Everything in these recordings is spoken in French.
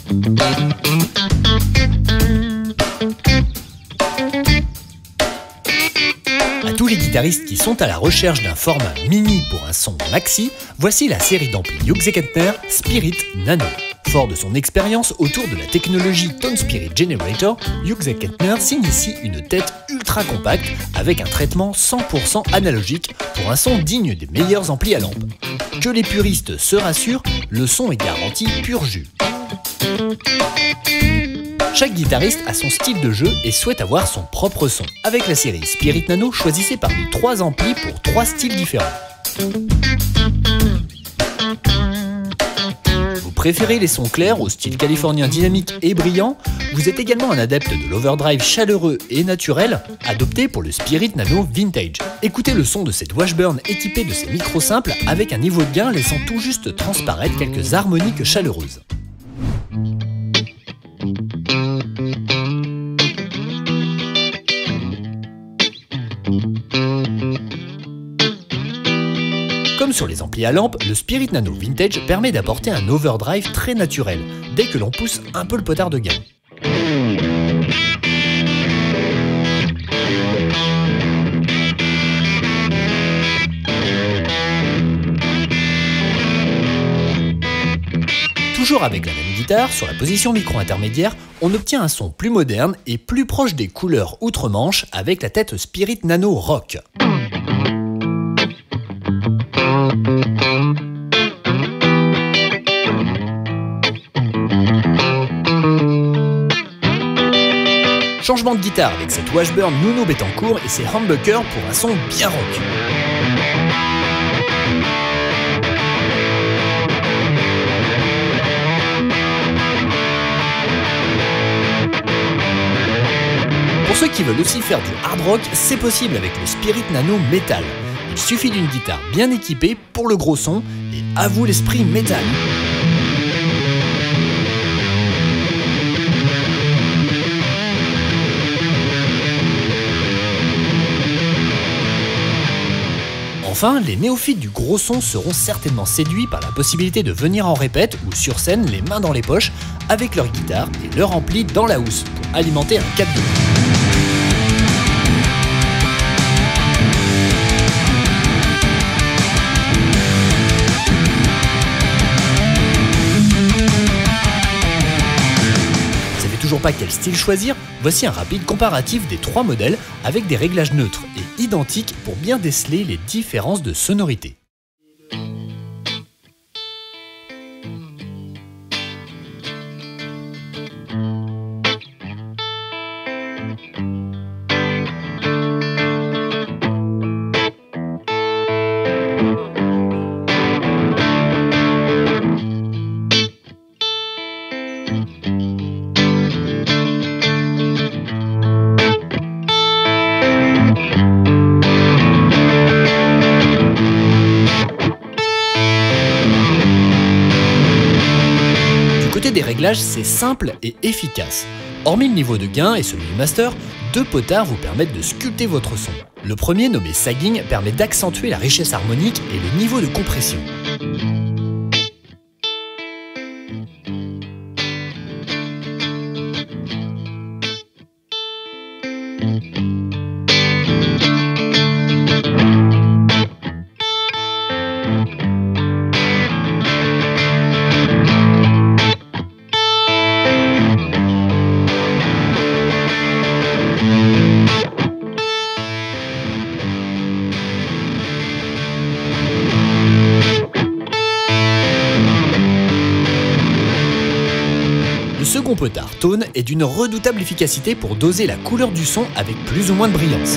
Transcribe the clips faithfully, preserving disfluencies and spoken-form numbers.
À tous les guitaristes qui sont à la recherche d'un format mini pour un son maxi, voici la série d'amplis Hughes et Kettner Spirit Nano. Fort de son expérience autour de la technologie Tone Spirit Generator, Hughes et Kettner s'initie une tête ultra compacte avec un traitement cent pour cent analogique pour un son digne des meilleurs amplis à lampe. Que les puristes se rassurent, le son est garanti pur jus. Chaque guitariste a son style de jeu et souhaite avoir son propre son. Avec la série Spirit Nano, choisissez parmi trois amplis pour trois styles différents. Vous préférez les sons clairs au style californien dynamique et brillant? Vous êtes également un adepte de l'overdrive chaleureux et naturel? Adopté pour le Spirit Nano Vintage. Écoutez le son de cette Washburn équipée de ses micros simples avec un niveau de gain laissant tout juste transparaître quelques harmoniques chaleureuses. Comme sur les amplis à lampe, le Spirit Nano Vintage permet d'apporter un overdrive très naturel, dès que l'on pousse un peu le potard de gain. Toujours avec la même guitare, sur la position micro intermédiaire, on obtient un son plus moderne et plus proche des couleurs outre-Manche avec la tête Spirit Nano Rock. Changement de guitare avec cette Washburn Nuno Bettencourt et ses humbuckers pour un son bien rock. Pour ceux qui veulent aussi faire du hard rock, c'est possible avec le Spirit Nano Metal. Il suffit d'une guitare bien équipée pour le gros son et à vous l'esprit métal. Enfin, les néophytes du gros son seront certainement séduits par la possibilité de venir en répète ou sur scène les mains dans les poches avec leur guitare et leur ampli dans la housse pour alimenter un quatre deux. Toujours pas quel style choisir? Voici un rapide comparatif des trois modèles avec des réglages neutres et identiques pour bien déceler les différences de sonorité. Des réglages, c'est simple et efficace. Hormis le niveau de gain et celui du master, deux potards vous permettent de sculpter votre son. Le premier, nommé sagging, permet d'accentuer la richesse harmonique et le niveau de compression. Le second potard Tone est d'une redoutable efficacité pour doser la couleur du son avec plus ou moins de brillance.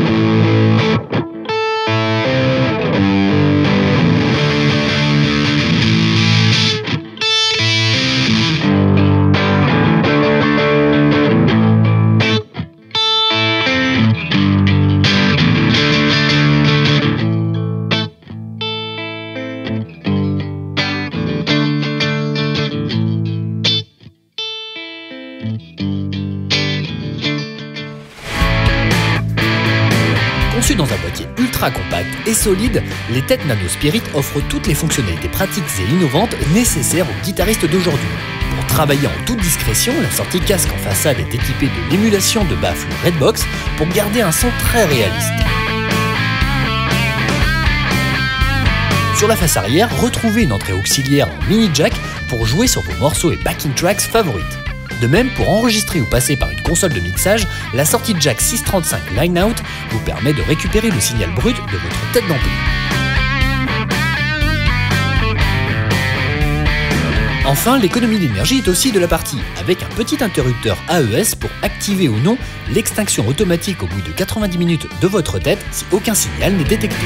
Conçues dans un boîtier ultra compact et solide, les têtes Nano Spirit offrent toutes les fonctionnalités pratiques et innovantes nécessaires aux guitaristes d'aujourd'hui. Pour travailler en toute discrétion, la sortie casque en façade est équipée de l'émulation de baffle Redbox pour garder un son très réaliste. Sur la face arrière, retrouvez une entrée auxiliaire en mini jack pour jouer sur vos morceaux et backing tracks favorites. De même, pour enregistrer ou passer par une console de mixage, la sortie jack six cent trente-cinq Line Out vous permet de récupérer le signal brut de votre tête d'ampli. Enfin, l'économie d'énergie est aussi de la partie, avec un petit interrupteur A E S pour activer ou non l'extinction automatique au bout de quatre-vingt-dix minutes de votre tête si aucun signal n'est détecté.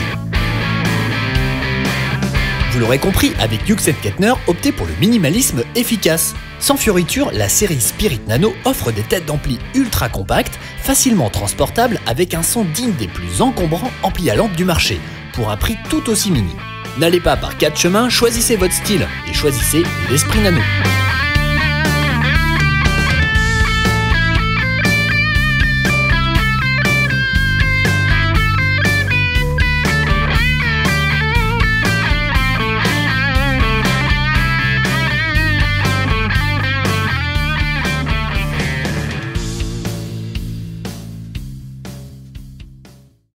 Vous l'aurez compris, avec Hughes and Kettner, optez pour le minimalisme efficace. Sans fioriture, la série Spirit Nano offre des têtes d'ampli ultra compactes, facilement transportables avec un son digne des plus encombrants amplis à lampe du marché, pour un prix tout aussi mini. N'allez pas par quatre chemins, choisissez votre style et choisissez l'esprit Nano.